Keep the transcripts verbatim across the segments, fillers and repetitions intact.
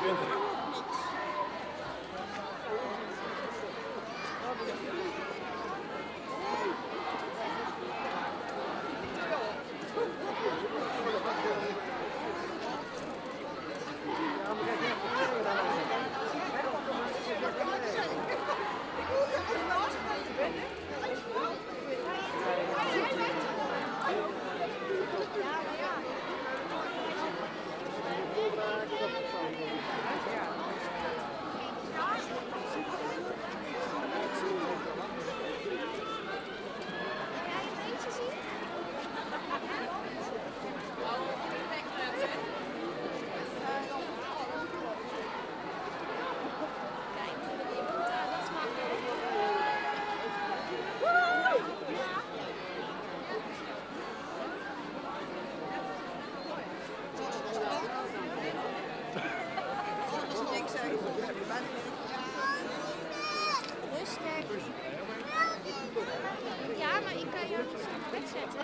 Ja, maar ik kan je ook zo naar bed zetten.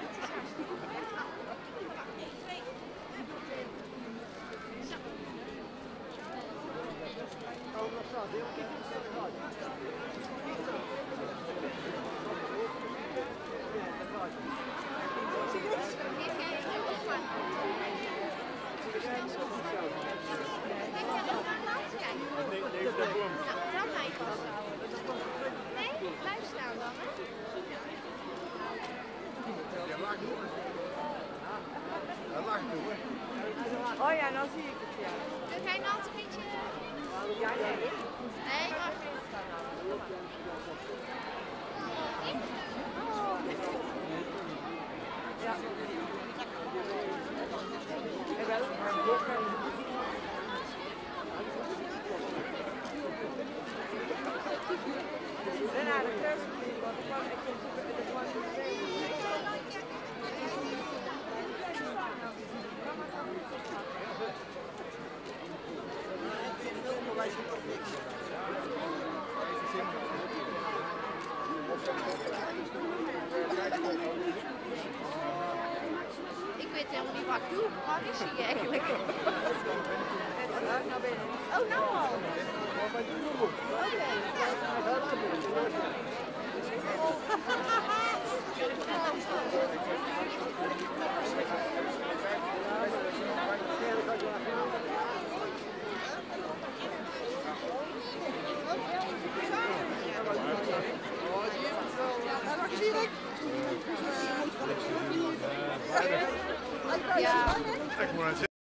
Geef jij je opvang? Geef jij een opvang? Kijk. Nou, dan mij vasthouden. Nee, blijf staan dan, hè? Ja, laag door. Ja, laag door. Oh ja, dan zie ik het, ja. Doe jij nou een beetje... Ja, nee. Nee, wacht. Ja. En wel, en naar de keuze, want ik was echt het was een Wij zien toch niks. Ik weet helemaal niet wat ik doe. Waar is hij eigenlijk? nou ben je. Oh, nou al. Ja.